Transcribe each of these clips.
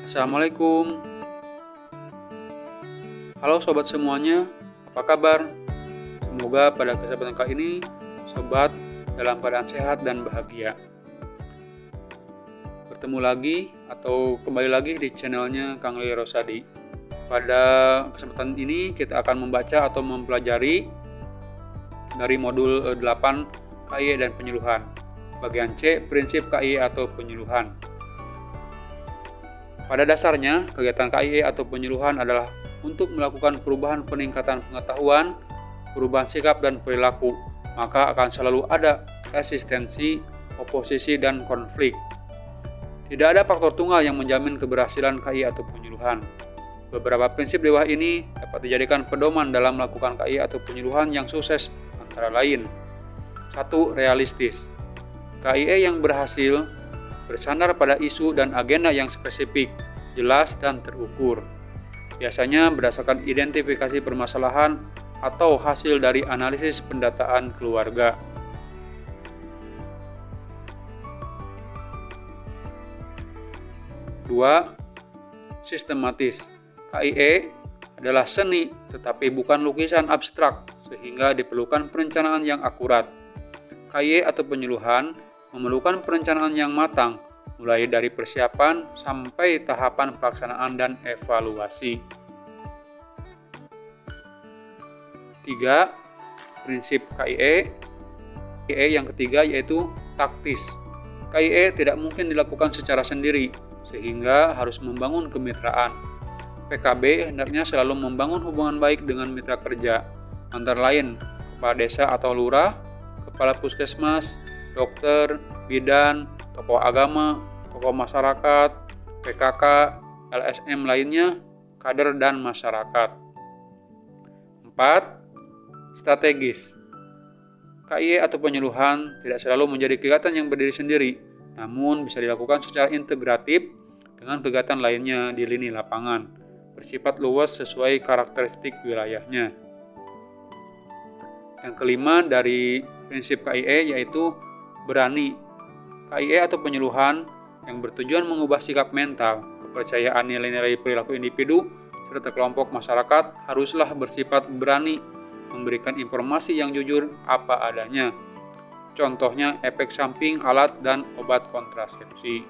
Assalamualaikum. Halo sobat semuanya, apa kabar? Semoga pada kesempatan kali ini sobat dalam keadaan sehat dan bahagia. Bertemu lagi atau kembali lagi di channelnya Kang Lili Rosadi. Pada kesempatan ini kita akan membaca atau mempelajari dari modul 8 KIE dan penyuluhan. Bagian C, prinsip KIE atau penyuluhan. Pada dasarnya, kegiatan KIE atau penyuluhan adalah untuk melakukan perubahan peningkatan pengetahuan, perubahan sikap dan perilaku, maka akan selalu ada resistensi, oposisi, dan konflik. Tidak ada faktor tunggal yang menjamin keberhasilan KIE atau penyuluhan. Beberapa prinsip di bawah ini dapat dijadikan pedoman dalam melakukan KIE atau penyuluhan yang sukses, antara lain. 1. Realistis. KIE yang berhasil bersandar pada isu dan agenda yang spesifik, jelas, dan terukur. Biasanya berdasarkan identifikasi permasalahan atau hasil dari analisis pendataan keluarga. 2. Sistematis. KIE adalah seni, tetapi bukan lukisan abstrak, sehingga diperlukan perencanaan yang akurat. KIE atau penyuluhan memerlukan perencanaan yang matang, mulai dari persiapan sampai tahapan pelaksanaan dan evaluasi. 3. Prinsip KIE. KIE yang ketiga yaitu taktis. KIE tidak mungkin dilakukan secara sendiri, sehingga harus membangun kemitraan. PKB hendaknya selalu membangun hubungan baik dengan mitra kerja, antara lain kepala desa atau lurah, kepala puskesmas, dokter, bidan, tokoh agama, tokoh masyarakat, PKK, LSM lainnya, kader dan masyarakat. 4. Strategis. KIE atau penyuluhan tidak selalu menjadi kegiatan yang berdiri sendiri, namun bisa dilakukan secara integratif dengan kegiatan lainnya di lini lapangan, bersifat luas sesuai karakteristik wilayahnya. Yang kelima dari prinsip KIE yaitu berani. KIE atau penyuluhan yang bertujuan mengubah sikap mental, kepercayaan nilai-nilai perilaku individu, serta kelompok masyarakat haruslah bersifat berani memberikan informasi yang jujur apa adanya. Contohnya efek samping alat dan obat kontrasepsi.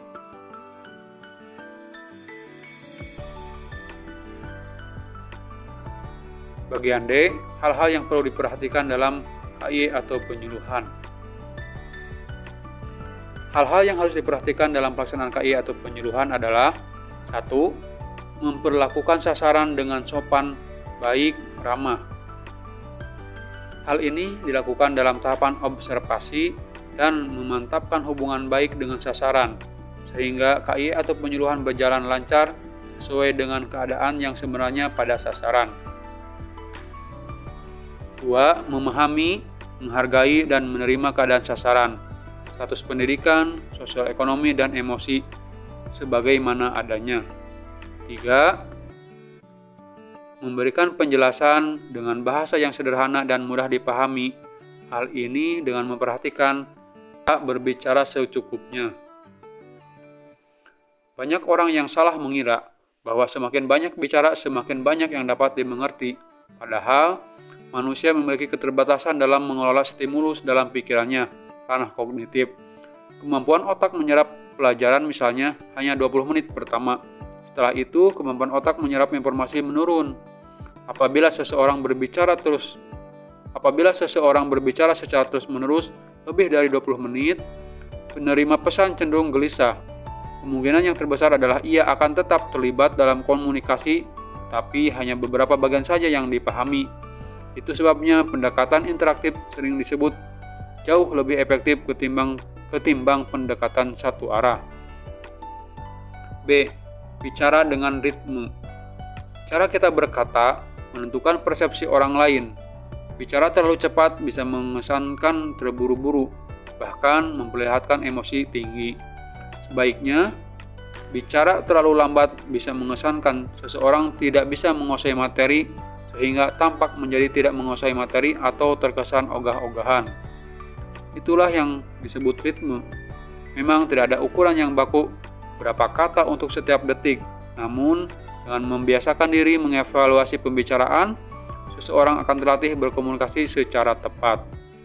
Bagian D, hal-hal yang perlu diperhatikan dalam KIE atau penyuluhan. Hal-hal yang harus diperhatikan dalam pelaksanaan KIE atau penyuluhan adalah 1. Memperlakukan sasaran dengan sopan, baik, ramah. Hal ini dilakukan dalam tahapan observasi dan memantapkan hubungan baik dengan sasaran, sehingga KIE atau penyuluhan berjalan lancar sesuai dengan keadaan yang sebenarnya pada sasaran. 2. Memahami, menghargai, dan menerima keadaan sasaran, status pendidikan, sosial ekonomi, dan emosi sebagaimana adanya. 3. Memberikan penjelasan dengan bahasa yang sederhana dan mudah dipahami. Hal ini dengan memperhatikan tak berbicara secukupnya. Banyak orang yang salah mengira bahwa semakin banyak bicara semakin banyak yang dapat dimengerti. Padahal manusia memiliki keterbatasan dalam mengelola stimulus dalam pikirannya, ranah kognitif. Kemampuan otak menyerap pelajaran misalnya hanya 20 menit pertama. Setelah itu, kemampuan otak menyerap informasi menurun. Apabila seseorang berbicara secara terus-menerus lebih dari 20 menit, penerima pesan cenderung gelisah. Kemungkinan yang terbesar adalah ia akan tetap terlibat dalam komunikasi, tapi hanya beberapa bagian saja yang dipahami. Itu sebabnya pendekatan interaktif sering disebut jauh lebih efektif ketimbang pendekatan satu arah. B. Bicara dengan ritme. Cara kita berkata menentukan persepsi orang lain. Bicara terlalu cepat bisa mengesankan terburu-buru, bahkan memperlihatkan emosi tinggi. Sebaiknya, bicara terlalu lambat bisa mengesankan seseorang tidak bisa menguasai materi, sehingga tampak menjadi tidak menguasai materi atau terkesan ogah-ogahan. Itulah yang disebut ritme. Memang tidak ada ukuran yang baku berapa kata untuk setiap detik, Namun, dengan membiasakan diri mengevaluasi pembicaraan, seseorang akan terlatih berkomunikasi secara tepat.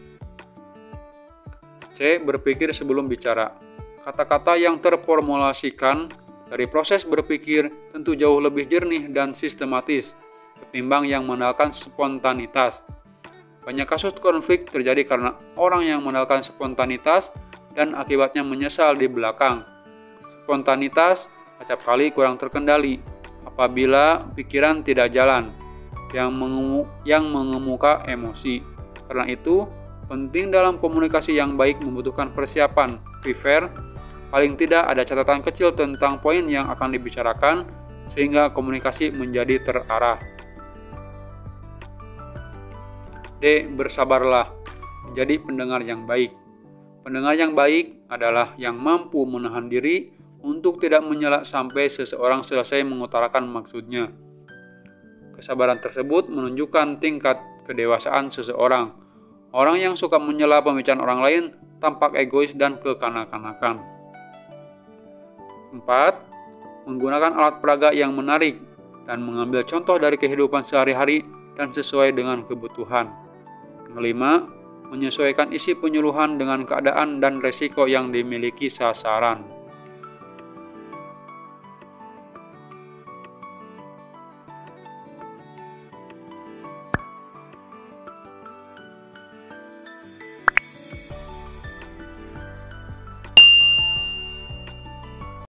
C. Berpikir sebelum bicara. Kata-kata yang terformulasikan dari proses berpikir tentu jauh lebih jernih dan sistematis ketimbang yang mengandalkan spontanitas. Banyak kasus konflik terjadi karena orang yang mengandalkan spontanitas dan akibatnya menyesal di belakang. Spontanitas acap kali kurang terkendali apabila pikiran tidak jalan, yang mengemuka emosi. Karena itu, penting dalam komunikasi yang baik membutuhkan persiapan, prepare. Paling tidak ada catatan kecil tentang poin yang akan dibicarakan sehingga komunikasi menjadi terarah. D. Bersabarlah, menjadi pendengar yang baik. Pendengar yang baik adalah yang mampu menahan diri untuk tidak menyela sampai seseorang selesai mengutarakan maksudnya. Kesabaran tersebut menunjukkan tingkat kedewasaan seseorang. Orang yang suka menyela pembicaraan orang lain tampak egois dan kekanak-kanakan. 4. Menggunakan alat peraga yang menarik dan mengambil contoh dari kehidupan sehari-hari dan sesuai dengan kebutuhan. 5. Menyesuaikan isi penyuluhan dengan keadaan dan resiko yang dimiliki sasaran.